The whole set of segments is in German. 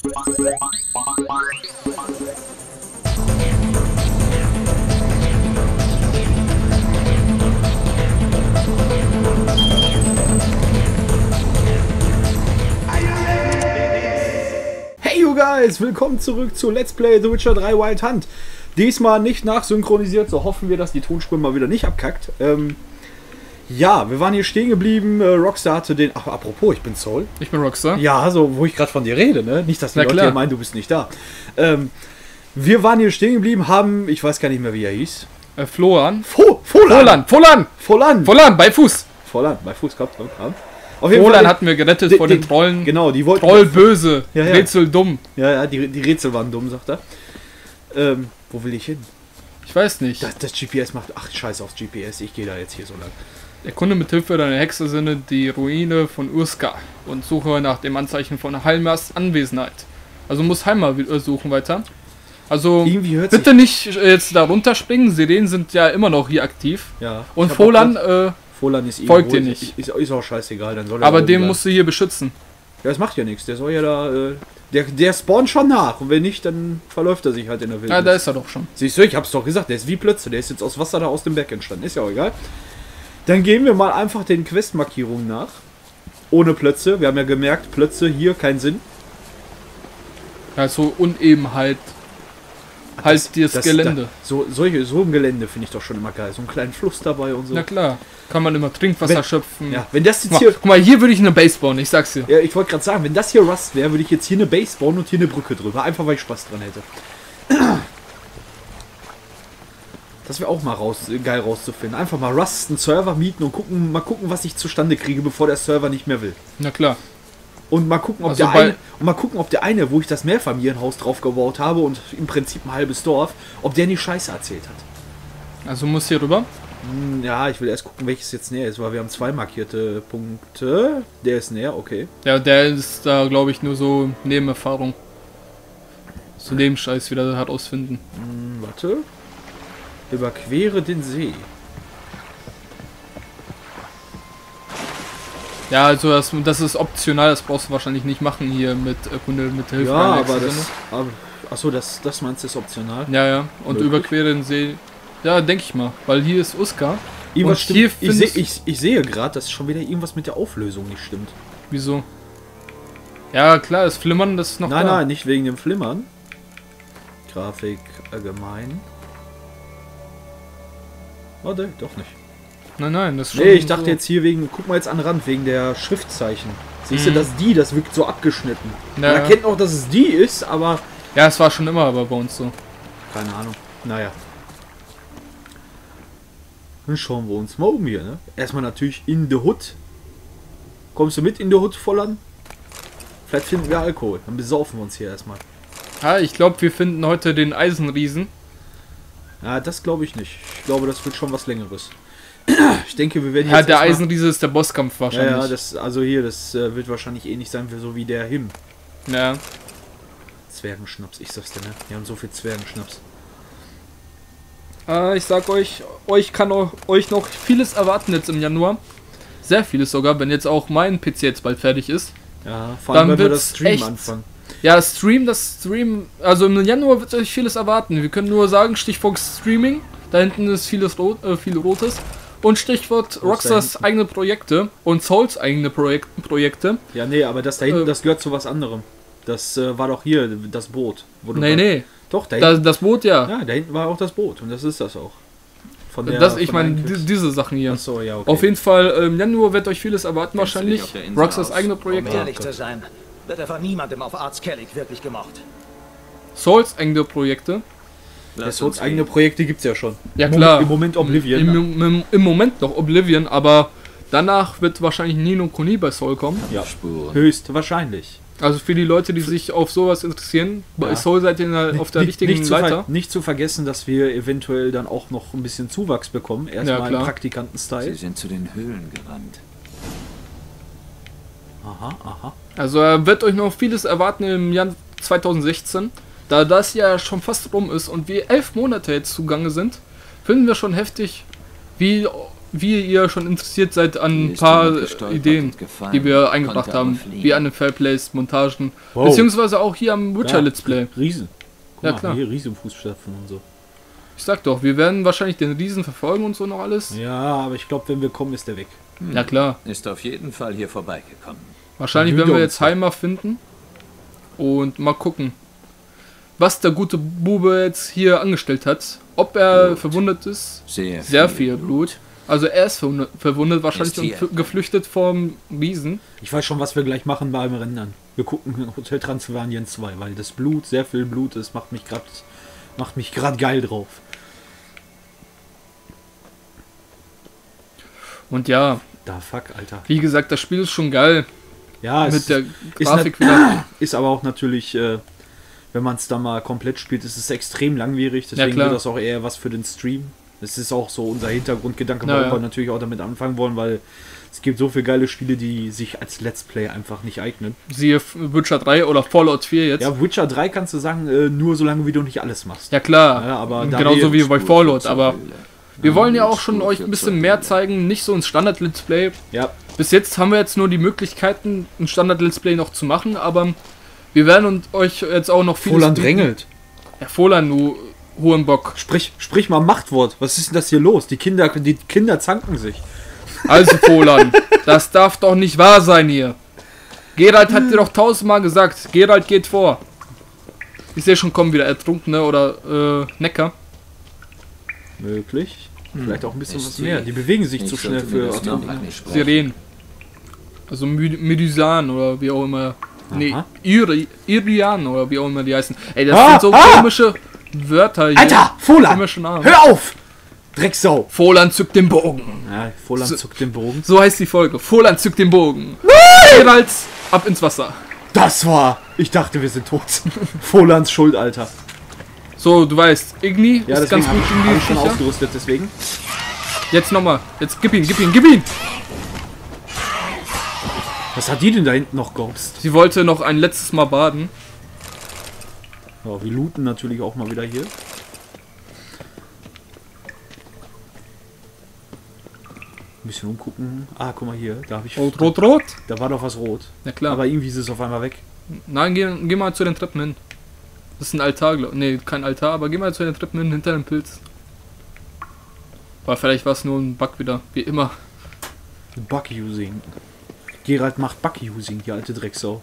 Hey you guys, willkommen zurück zu Let's Play The Witcher 3 Wild Hunt. Diesmal nicht nachsynchronisiert, so hoffen wir, dass die Tonspur mal wieder nicht abkackt. Ja, wir waren hier stehen geblieben. Rockstar hatte den... Ach, apropos, ich bin Soul. Ich bin Rockstar. Ja, so, wo ich gerade von dir rede, ne? Nicht, dass die Leute klar. hier meinen, du bist nicht da. Wir waren hier stehen geblieben, haben... Ich weiß gar nicht mehr, wie er hieß. Floran. Volan, bei Fuß. bei Fuß, kommt. Auf jeden Floran Fall, hatten wir gerettet vor den Trollen. Genau, die wollten... Troll böse, Ja. Rätsel dumm. Ja, die Rätsel waren dumm, sagt er. Wo will ich hin? Ich weiß nicht. Das GPS macht... Ach, scheiß aufs GPS, ich gehe da jetzt hier so lang. Erkunde mit Hilfe deiner Hexersinne die Ruine von Urska und suche nach dem Anzeichen von Halmars Anwesenheit. Also muss Halmar suchen weiter. Also Irgendwie hört bitte nicht jetzt da runterspringen, Sirenen sind ja immer noch hier aktiv. Ja. Und Volan ist folgt dir nicht. Ist auch scheißegal, dann soll er aber da den oben musst du hier beschützen. bleiben. Ja, das macht ja nichts, der soll ja da... Der spawnt schon nach und wenn nicht, dann verläuft er sich halt in der Wildnis. Ja, da ist er doch schon. Siehst du, ich hab's doch gesagt, der ist wie Plötze, der ist jetzt aus Wasser da aus dem Berg entstanden, ist ja auch egal. Dann gehen wir mal einfach den Questmarkierungen nach. Ohne Plötze, wir haben ja gemerkt, Plötze hier, kein Sinn. Ja, so Unebenheit. Halt das Gelände. So ein Gelände finde ich doch schon immer geil. So einen kleinen Fluss dabei und so. Na klar, kann man immer Trinkwasser schöpfen. Ja, wenn das jetzt Guck hier... mal, hier würde ich eine Base bauen, ich sag's dir. Ja, ich wollte gerade sagen, wenn das hier Rust wäre, würde ich jetzt hier eine Base bauen und hier eine Brücke drüber. Einfach, weil ich Spaß dran hätte. Das wäre auch mal geil rauszufinden. Einfach mal Rust, einen Server mieten und mal gucken, was ich zustande kriege, bevor der Server nicht mehr will. Na klar. Und mal gucken, ob der eine, wo ich das Mehrfamilienhaus drauf gebaut habe und im Prinzip ein halbes Dorf, ob der nicht Scheiße erzählt hat. Also muss hier rüber. Ja, ich will erst gucken, welches jetzt näher ist, weil wir haben 2 markierte Punkte. Der ist näher, okay. Ja, der ist da, glaube ich, nur so Nebenerfahrung. So Nebenscheiß wieder herausfinden. Warte. Überquere den See. Ja, also das ist optional, das brauchst du wahrscheinlich nicht machen hier mit Hilfe. Ja, einer aber Hexersinne. Achso, das meinst du ist optional? Ja. Und Wirklich? überquere den See. Ja, denke ich mal. Weil hier ist Uska. Irgendwas Und hier stimmt. Ich sehe gerade, dass schon wieder irgendwas mit der Auflösung nicht stimmt. Wieso? Ja, klar, das Flimmern, das ist noch da. Nein, nicht wegen dem Flimmern. Grafik allgemein. Oh, ne, doch nicht. Nein, das ist schon. Nee, ich dachte so. jetzt hier wegen, guck mal jetzt an den Rand, wegen der Schriftzeichen. Siehst du, das wirkt so abgeschnitten. Ja. Man erkennt auch, dass es die ist, aber... Ja, es war schon immer aber bei uns so. Keine Ahnung. Naja. Dann schauen wir uns mal um hier, ne? Erstmal natürlich in the Hood. Kommst du mit in the Hood, Vollan? Vielleicht finden wir Alkohol. Dann besaufen wir uns hier erstmal. Ja, ich glaube, wir finden heute den Eisenriesen. Ja, das glaube ich nicht. Ich glaube, das wird schon was Längeres. Ich denke, wir werden Ja, jetzt der erstmal- Eisenriese ist der Bosskampf wahrscheinlich. Ja, das wird wahrscheinlich ähnlich sein wie so wie der Him. Ja. Zwergenschnaps, ich sag's dir, ne? Wir haben so viel Zwergenschnaps. Ich sag euch kann euch noch vieles erwarten jetzt im Januar. Sehr vieles sogar, wenn jetzt auch mein PC jetzt bald fertig ist. Ja, vor allem, Dann wenn wir wird's das Stream echt- anfangen. Ja, das Stream, also im Januar wird euch vieles erwarten. Wir können nur sagen, Stichwort Streaming, da hinten ist viel Rotes. Und Stichwort Rockstars eigene Projekte und Souls eigene Projekte. Ja, nee, aber das da hinten, das gehört zu was anderem. Das war doch hier das Boot. Wo du Nee. Doch, da hinten. Das Boot, ja. Ja, da hinten war auch das Boot und das ist das auch. Ich meine, diese Sachen hier. Achso, ja, okay. Auf jeden Fall, im Januar wird euch vieles erwarten wahrscheinlich. auf der Insel Rockstars aus? eigene Um Projekte. ehrlich zu sein, wird er von niemandem auf Arts Kellig wirklich gemocht. Souls eigene Projekte. Das Souls eigene Projekte gibt's ja schon. Ja klar. Im Moment Oblivion. Im Moment noch Oblivion, aber danach wird wahrscheinlich Nino Kuni bei Soul kommen. Ja, Spuren. höchstwahrscheinlich. Also für die Leute, die sich auf sowas interessieren, bei Ja. Soul seid ihr auf der richtigen Leiter. Nicht zu vergessen, dass wir eventuell dann auch noch ein bisschen Zuwachs bekommen. Erstmal im klar. Praktikanten-Style. Sie sind zu den Höhlen gerannt. Aha. Also wird euch noch vieles erwarten im Jahr 2016. Da das ja schon fast rum ist und wir 11 Monate jetzt zugange sind, finden wir schon heftig, wie wie ihr schon interessiert seid an ein ist paar jemand gestolpert Ideen, und gefallen, die wir eingebracht konnte aber haben, fliehen. wie an Fairplays, Montagen, Wow. beziehungsweise auch hier am Witcher Let's Play. Riesen. Guck Ja, mal, klar. hier Riesenfußstapfen und so. Ich sag doch, wir werden wahrscheinlich den Riesen verfolgen und so noch alles. Ja, aber ich glaube, wenn wir kommen, ist der weg. Ja klar. Ist auf jeden Fall hier vorbeigekommen. Wahrscheinlich werden wir jetzt Heimer finden und mal gucken, was der gute Bube jetzt hier angestellt hat. Ob er verwundet ist, sehr viel Blut. Also er ist verwundet wahrscheinlich Ist hier. und geflüchtet vom Riesen. Ich weiß schon, was wir gleich machen beim Rendern. Wir gucken Hotel Transylvanien 2, weil das Blut, sehr viel Blut ist, macht mich gerade geil drauf. Und ja, Da fuck, Alter. wie gesagt, das Spiel ist schon geil. Ja, Mit der ist Grafik nat- wieder. ist aber auch natürlich, wenn man es da mal komplett spielt, ist es extrem langwierig. Ja, Deswegen klar. wird das auch eher was für den Stream. Das ist auch so unser Hintergrundgedanke, Ja, warum ja. wir natürlich auch damit anfangen wollen, weil es gibt so viele geile Spiele, die sich als Let's Play einfach nicht eignen. Siehe Witcher 3 oder Fallout 4 jetzt. Ja, Witcher 3 kannst du sagen, nur solange wie du nicht alles machst. Ja klar, Ja, aber da genauso wir- wie bei Fallout, aber wir wollen ja Spur auch schon für euch ein bisschen Spur. mehr zeigen, nicht so ein Standard-Let's Play. Ja, Bis jetzt haben wir jetzt nur die Möglichkeiten, ein Standard-Let's Play noch zu machen, aber wir werden euch jetzt auch noch vieles Voland bieten. drängelt. Ja, Voland, du Hurenbock. Sprich mal Machtwort. Was ist denn das hier los? Die Kinder zanken sich. Also Voland, das darf doch nicht wahr sein hier. Geralt hat dir doch 1000-mal gesagt, Geralt geht vor. Ich sehe schon, kommen wieder Ertrunkene oder Necker. Möglich. Vielleicht auch ein bisschen Ist was die- mehr. Die bewegen sich Ich zu schnell sollte mir für das noch Autoren. einmal sprechen. Sirenen. Also Medusan oder wie auch immer. Nee, Aha. Irian oder wie auch immer die heißen. Ey, das Ah, sind so ah! komische Wörter hier. Alter, Immer Voland! schon Namen. Hör auf! Drecksau! Voland zückt den Bogen. Ja, Voland zuckt den Bogen. So heißt die Folge. Voland zückt den Bogen. Geralt ab ins Wasser. Das war... Ich dachte, wir sind tot. Volands Schuld, Alter. So, du weißt, Igni Ja, ist deswegen ganz habe gut ich, gegen hab die ich schon Viecher. ausgerüstet, deswegen. Jetzt nochmal. Jetzt gib ihn, gib ihn, gib ihn. Was hat die denn da hinten noch gehopst? Sie wollte noch ein letztes Mal baden. Ja, wir looten natürlich auch mal wieder hier. Ein bisschen umgucken. Ah, guck mal hier. Da habe ich... Rot, rot, rot. Da war doch was rot. Ja klar. Aber irgendwie ist es auf einmal weg. Nein, geh mal zu den Treppen hin. Das ist ein Altar, nee, kein Altar, aber geh mal zu den Treppen hin, hinter dem Pilz. Aber vielleicht war es nur ein Bug wieder, wie immer. Bug-Using. Geralt macht Bug-Using, die alte Drecksau.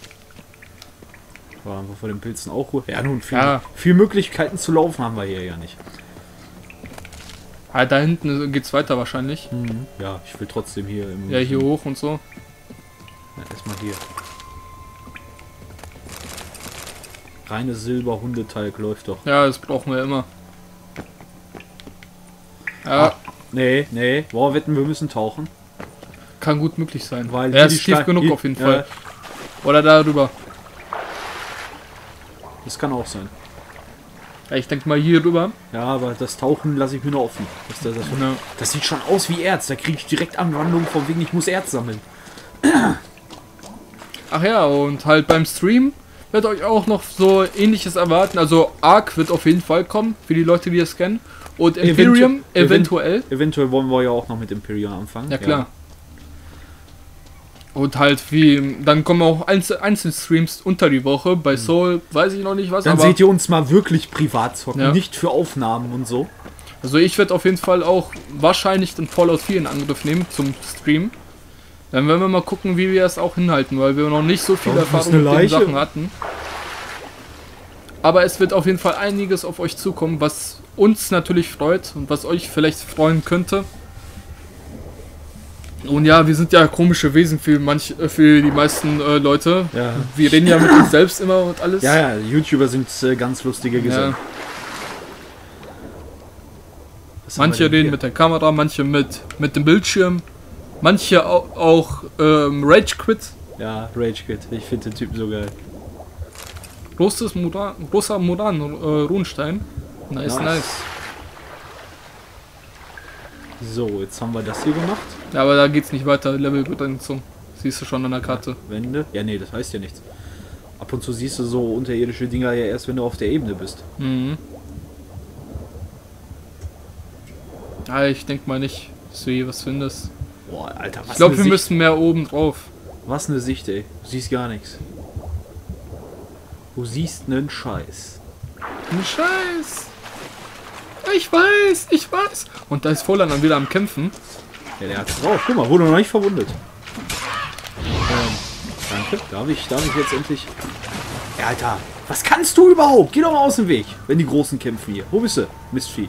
Waren wir vor den Pilzen auch gut? Ja, nun, Ja. viel Möglichkeiten zu laufen haben wir hier ja nicht. Ah, da hinten geht's weiter wahrscheinlich. Ja, ich will trotzdem hier im... Ja, hier hoch und so. Ja, erstmal hier. Reines Silber-Hundeteig läuft doch. Ja, das brauchen wir immer. Ja, Nee. Boah, wetten, wir müssen tauchen. kann gut möglich sein. Weil Er hier ist die tief Stein- genug hier- auf jeden ja. Fall. Oder darüber. Das kann auch sein. Ja, ich denke mal hier rüber. Ja, aber das Tauchen lasse ich mir noch offen. Ja. Das sieht schon aus wie Erz. Da kriege ich direkt Anwandlung von wegen, ich muss Erz sammeln. Ach ja, und halt beim Stream wird euch auch noch so ähnliches erwarten. Also Ark wird auf jeden Fall kommen, für die Leute, die es kennen. Und Imperium eventuell. Eventuell wollen wir ja auch noch mit Imperium anfangen. Ja klar. Und halt wie, dann kommen auch Einzelstreams unter die Woche. Bei Soul weiß ich noch nicht was, Dann aber seht ihr uns mal wirklich privat zocken, Ja. nicht für Aufnahmen und so. also ich werde auf jeden Fall auch wahrscheinlich den Fallout 4 in Angriff nehmen zum Stream. Dann werden wir mal gucken, wie wir es auch hinhalten, weil wir noch nicht so viel Da ist Erfahrung eine mit den Leiche. Sachen hatten. Aber es wird auf jeden Fall einiges auf euch zukommen, was uns natürlich freut und was euch vielleicht freuen könnte. Und ja, wir sind ja komische Wesen für die meisten Leute. Ja. Wir reden ja mit uns selbst immer und alles. Ja, YouTuber sind ganz lustige Gesellen. Ja. Was haben wir Manche denn reden hier? mit der Kamera, manche mit dem Bildschirm, manche auch Rage Quit. Ja, Rage Quit. Ich finde den Typen so geil. Großer Muran Runstein. Nice, nice. So, jetzt haben wir das hier gemacht. Ja, aber da geht's nicht weiter. Levelbegrenzung. Siehst du schon an der Karte. Wände. Ja, nee, das heißt ja nichts. Ab und zu siehst du so unterirdische Dinger ja erst, wenn du auf der Ebene bist. Mhm. Ja, ich denke mal nicht. Dass du hier was findest. Boah, Alter, was Ich glaube, eine wir Sicht. müssen mehr oben drauf. Was eine Sicht, ey. Du siehst gar nichts. Du siehst nen Scheiß. Ein Scheiß. Ich weiß. Und da ist Volland dann wieder am Kämpfen. Ja, der hat's drauf. Guck mal, wurde noch nicht verwundet. Danke. Darf ich jetzt endlich... Ja, Alter, was kannst du überhaupt? Geh doch mal aus dem Weg, wenn die Großen kämpfen hier. Wo bist du, Mistvieh?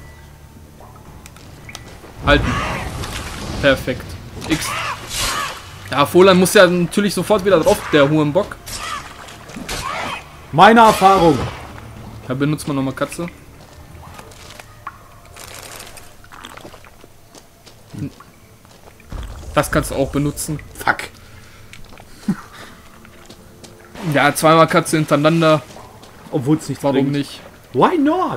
Halten. Perfekt. X. Ja, Volland muss ja natürlich sofort wieder drauf, der Hurenbock. Meine Erfahrung. Da benutzt man nochmal Katze. Das kannst du auch benutzen. Fuck. Ja, zweimal Katze hintereinander. Obwohl es nichts Warum bringt. nicht? Why not?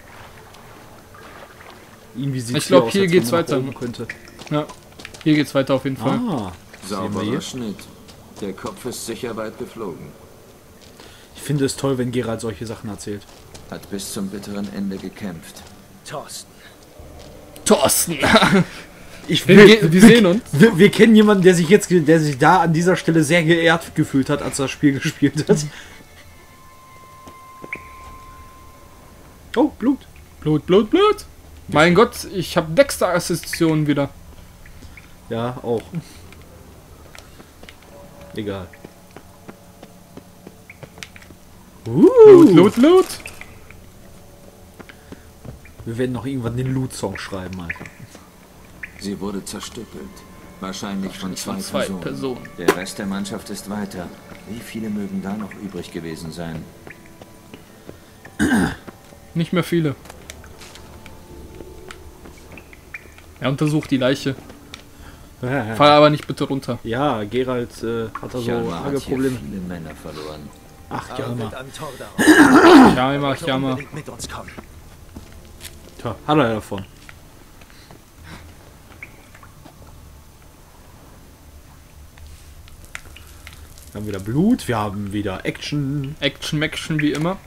Irgendwie sieht's Ich glaub, aus, hier als geht's wenn man nach weiter. oben könnte. Ja. Hier geht's weiter auf jeden Fall. Ah, sehen wir hier. Sauberer Schnitt. Der Kopf ist sicher weit geflogen. Ich finde es toll, wenn Geralt solche Sachen erzählt. Hat bis zum bitteren Ende gekämpft. Thorsten. Thorsten! Ich Wir sehen uns. Wir kennen jemanden, der sich da an dieser Stelle sehr geehrt gefühlt hat, als er das Spiel gespielt hat. Oh, Blut. Blut. Mein Gott, ich habe Dexter-Assistionen wieder. Ja, auch. Egal. Blut. Wir werden noch irgendwann den Loot-Song schreiben, Alter. Sie wurde zerstückelt. Wahrscheinlich von zwei Personen. Personen. Der Rest der Mannschaft ist weiter. Wie viele mögen da noch übrig gewesen sein? Nicht mehr viele. Er untersucht die Leiche. Fall aber nicht bitte runter. Ja, Geralt hat da so Hjalmar arge hat hier Probleme. viele Männer verloren. Ach, Arvid Hjalmar. an Torda. Hjalmar. Unbedingt mit uns kommen. Tja, hat er ja davon. Wir haben wieder Blut, wir haben wieder Action. Action wie immer.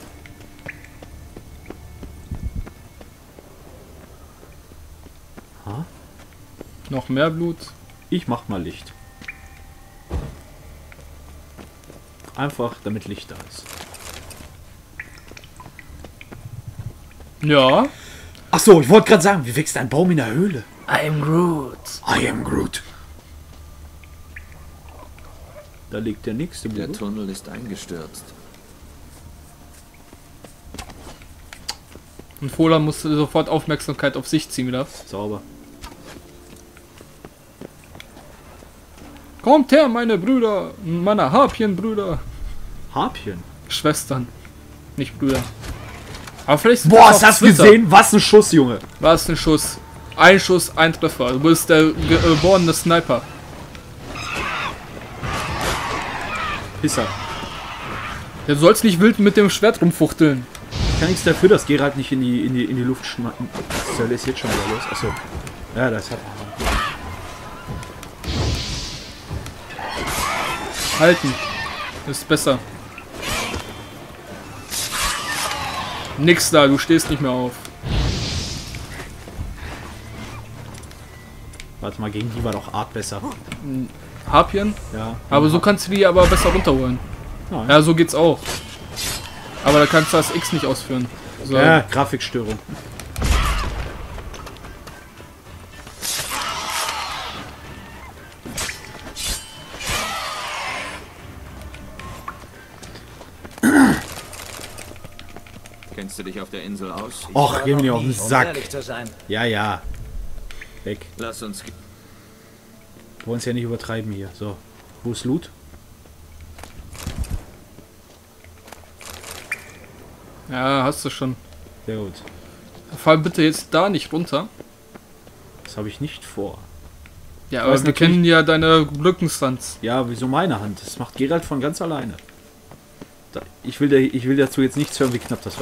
Ha? Noch mehr Blut. Ich mach mal Licht. Einfach, damit Licht da ist. Ja. Ach so, ich wollte gerade sagen, wie wächst ein Baum in der Höhle? I am Groot. I am Groot. Da liegt der nächste Der Blut. Tunnel ist eingestürzt. Und Volland muss sofort Aufmerksamkeit auf sich ziehen wieder. Sauber. Kommt her, meine Brüder. Meine Harpienbrüder. Harpien. Schwestern. Nicht Brüder. Aber vielleicht sind Boah, das hast auch du Twitter. gesehen? Was ein Schuss, Junge. Was ein Schuss. Ein Schuss, ein Treffer. Du bist der geborene Sniper. Pisser. Ja, du sollst nicht wild mit dem Schwert rumfuchteln. Ich kann nichts dafür, dass Geralt nicht in die Luft schnappen. Was soll das jetzt schon wieder los? Achso. Ja, das hat... Halten. Ist besser. Nix da, du stehst nicht mehr auf. Warte mal, gegen die war doch Art besser. Harpien? Ja. Aber so kannst du die aber besser runterholen. Nein. Ja, so geht's auch. Aber da kannst du das X nicht ausführen. So. Ja, Grafikstörung. Kennst du dich auf der Insel aus? Och, geh mir nicht auf den Um Sack. ehrlich zu sein. Ja, ja. Weg. Lass uns... Wir wollen es ja nicht übertreiben hier. So. Wo ist Loot? Ja, hast du schon. Sehr gut. Fall bitte jetzt da nicht runter. Das habe ich nicht vor. Ja, weiß aber wir natürlich- kennen ja deine Rückenstanz. Ja, wieso meine Hand? Das macht Geralt von ganz alleine. Ich will dazu jetzt nichts hören, wie knapp das war.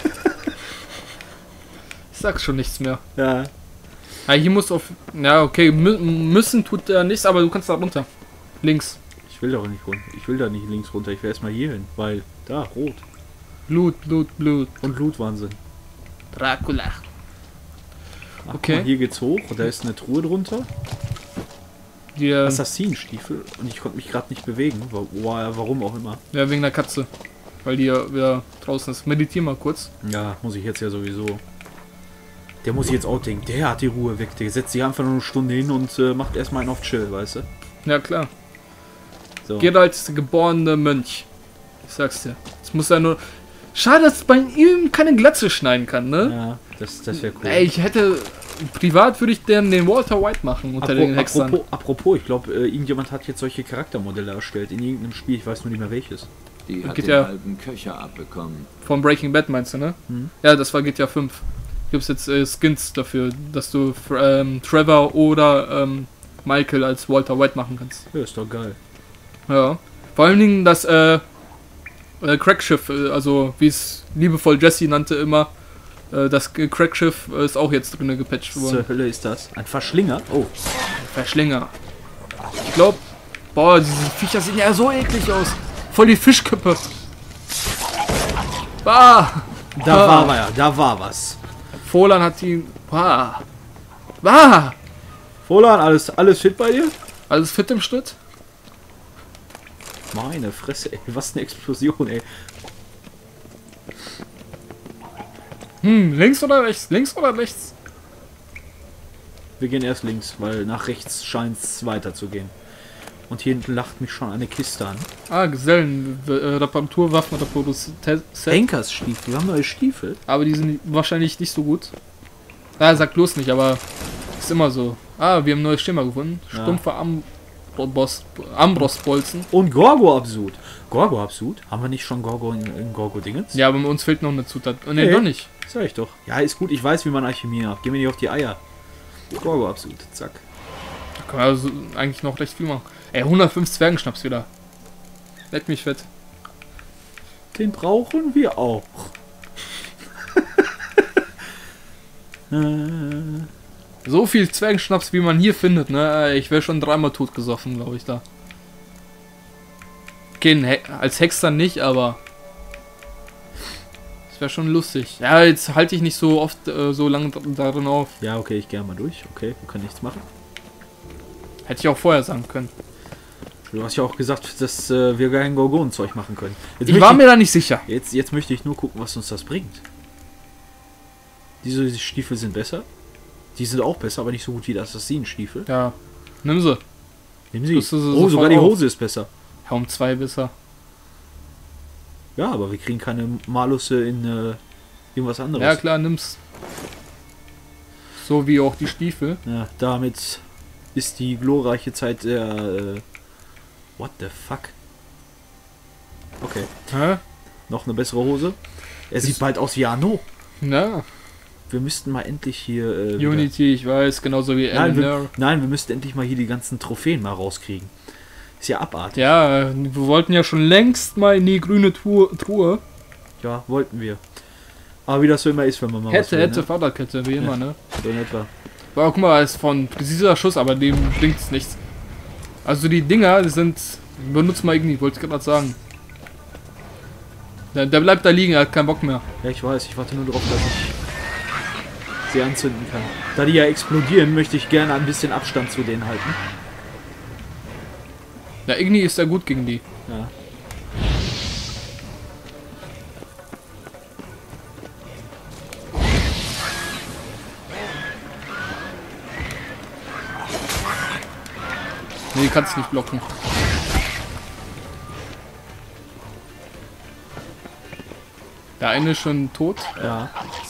Ich sag schon nichts mehr. Ja. Ja, hier musst du auf... Ja, okay, müssen tut er nichts, aber du kannst da runter. Links. Ich will doch nicht runter. Ich will da nicht links runter. Ich will erstmal hier hin. Weil, da, rot. Blut. Und Blutwahnsinn. Dracula. Ach, guck Okay. mal, hier geht's hoch. Da ist eine Truhe drunter. Die, Assassinenstiefel. Und ich konnte mich gerade nicht bewegen. Warum auch immer. ja, wegen der Katze. Weil die ja wieder draußen ist. Meditier mal kurz. Ja, muss ich jetzt ja sowieso. Der muss ich jetzt auch denken. Der hat die Ruhe weg. Der setzt sich einfach nur eine Stunde hin und macht erstmal einen auf Chill, weißt du? Ja, klar. So. Geralt ist der geborene Mönch. Ich sag's dir. Es muss ja nur... Schade, dass bei ihm keine Glatze schneiden kann, ne? Ja, das wäre cool. Ey, ich hätte... Privat würde ich den Walter White machen unter den Hexern. Apropos, ich glaube, irgendjemand hat jetzt solche Charaktermodelle erstellt in irgendeinem Spiel. Ich weiß nur nicht mehr welches. Die hat Geht den ja- halben Köcher abbekommen. Von Breaking Bad meinst du, ne? Hm. Ja, das war GTA 5. Gibt's jetzt Skins dafür, dass du Trevor oder Michael als Walter White machen kannst. Ja, ist doch geil. Ja. Vor allen Dingen das Crackschiff, also wie es liebevoll Jesse nannte immer, das Crackschiff ist auch jetzt drin gepatcht Was worden. zur Hölle ist das? Ein Verschlinger? Oh, Verschlinger. Ich glaube, boah, diese Viecher sehen ja so eklig aus. Voll die Fischköpfe. Ah! da war was. Folan hat ihn. Ah! Ah! Volan, alles fit bei dir? Alles fit im Schnitt? Meine Fresse, ey, was eine Explosion, ey. Links oder rechts? Links oder rechts? Wir gehen erst links, weil nach rechts scheint es weiter zu gehen. Und hier hinten lacht mich schon eine Kiste an. Ah, Gesellen, Reparaturwaffen oder Produzent. Henkersstiefel, wir haben neue Stiefel. Aber die sind wahrscheinlich nicht so gut. Ah, sag bloß nicht, aber ist immer so. Ah, wir haben ein neues Schema gefunden. Ja. Stumpfe Ambrosbolzen. Und Gorgo-Absud. Gorgo-Absud? Haben wir nicht schon Gorgo in Gorgo-Dingens? Ja, aber uns fehlt noch eine Zutat. Oh, nee, Nee. doch nicht. Sag ich doch. Ja, ist gut, ich weiß, wie man Alchemie macht. Geh mir nicht auf die Eier. Gorgo-Absud, zack. Da kann man also eigentlich noch recht viel machen. Ey, 105 Zwergenschnaps wieder. Leck mich fett. Den brauchen wir auch. So viel Zwergenschnaps, wie man hier findet, ne? Ich wäre schon dreimal tot gesoffen, glaube ich, da. Okay, als Hexer nicht, aber... Das wäre schon lustig. Ja, jetzt halte ich nicht so oft so lange darin auf. Ja, okay, ich gehe mal durch. Okay, wir können nichts machen. Hätte ich auch vorher sagen können. Du hast ja auch gesagt, dass wir kein Gorgonenzeug machen können. Jetzt Ich möchte war mir da nicht sicher. Jetzt möchte ich nur gucken, was uns das bringt. Diese Stiefel sind besser. Die sind auch besser, aber nicht so gut wie die Assassinenstiefel. Ja, nimm sie. Nehmen Sie. Das ist so Oh, sogar die voll auf. Hose ist besser. Ja, um 2 besser. Ja, aber wir kriegen keine Malusse in irgendwas anderes. Ja, klar, nimm's. So wie auch die Stiefel. Ja, damit ist die glorreiche Zeit der... what the fuck? Okay, Hä? noch eine bessere Hose. Er sieht bald aus wie Arno. Ja, Wir müssten mal endlich hier... wieder- Unity, ich weiß, genauso wie Nein, Eleanor. wir müssten endlich mal hier die ganzen Trophäen mal rauskriegen. Ist ja abartig. Ja, wir wollten ja schon längst mal in die grüne Truhe. Ja, wollten wir. Aber wie das so immer ist, wenn man mal was will, Hätte, ne? Vaterkette, wie immer, ne? So in etwa. Aber guck mal, ist von präziser Schuss, aber dem bringt's nichts. Also die Dinger, die sind... Benutzt mal irgendwie, wollte ich gerade sagen. Der bleibt da liegen, er hat keinen Bock mehr. Ja, ich weiß. Ich warte nur darauf, dass ich sie anzünden kann. Da die ja explodieren, möchte ich gerne ein bisschen Abstand zu denen halten. Ja, Igni ist ja gut gegen die. Ja. Nee, kannst nicht blocken. Der eine ist schon tot. Ja.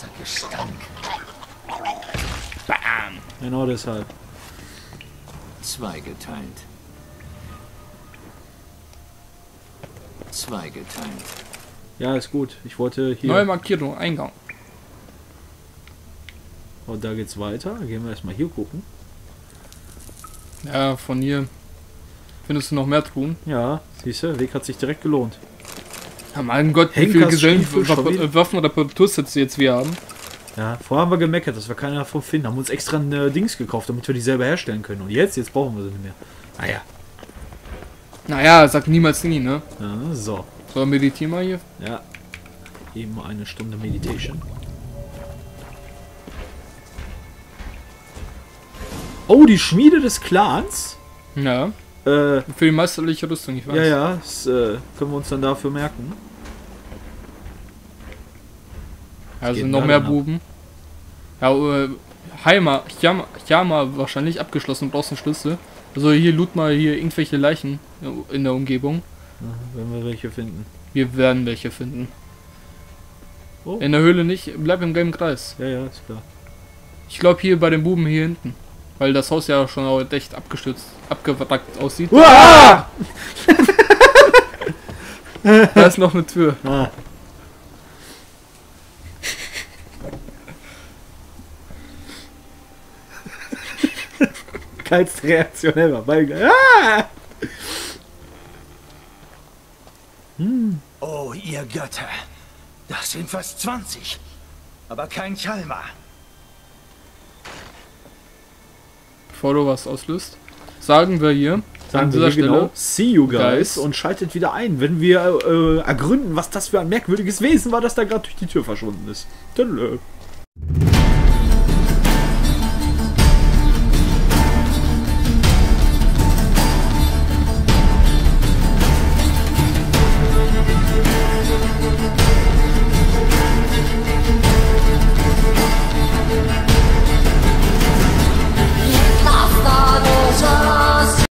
Bam! Genau deshalb. Zweigeteilt. Zweigeteilt. Ja, ist gut. Ich wollte hier... Neue Markierung, Eingang. Und da geht's weiter. Gehen wir erstmal hier gucken. Ja, von hier findest du noch mehr Truhen. Ja, siehst du, Weg hat sich direkt gelohnt. Ja, mein Gott, wie viele Henkersstiefel schon wieder. Waffen oder Reparatursätze jetzt wir haben. Ja, vorher haben wir gemeckert, dass wir keiner davon finden. Haben uns extra ein Dings gekauft, damit wir die selber herstellen können. Und jetzt brauchen wir sie nicht mehr. Naja. Naja, sag niemals nie, ne? Ja, so. So, meditier mal hier. Ja. Eben eine Stunde Meditation. Oh, die Schmiede des Clans. Ja, Äh, für die meisterliche Rüstung, ich weiß. ja, das können wir uns dann dafür merken. Ja, geht sind noch da mehr denn ab? Buben. Ja, Yama wahrscheinlich abgeschlossen, brauchst einen Schlüssel. Also hier loot mal hier irgendwelche Leichen in der Umgebung. Wenn wir welche finden. Wir werden welche finden. Oh. In der Höhle nicht, bleib im gelben Kreis. Ja, ist klar. Ich glaube hier bei den Buben hier hinten. Weil das Haus ja schon auch echt abgestürzt, abgewrackt aussieht. Uah! Da ist noch eine Tür. Ah. Geilste Reaktion ever. Ah! Oh, ihr Götter. Das sind fast 20. Aber kein Chalma. Bevor du was auslöst, sagen wir hier an dieser Stelle, genau, see you guys, Guys. und schaltet wieder ein, wenn wir ergründen, was das für ein merkwürdiges Wesen war, das da gerade durch die Tür verschwunden ist. Tüdelö.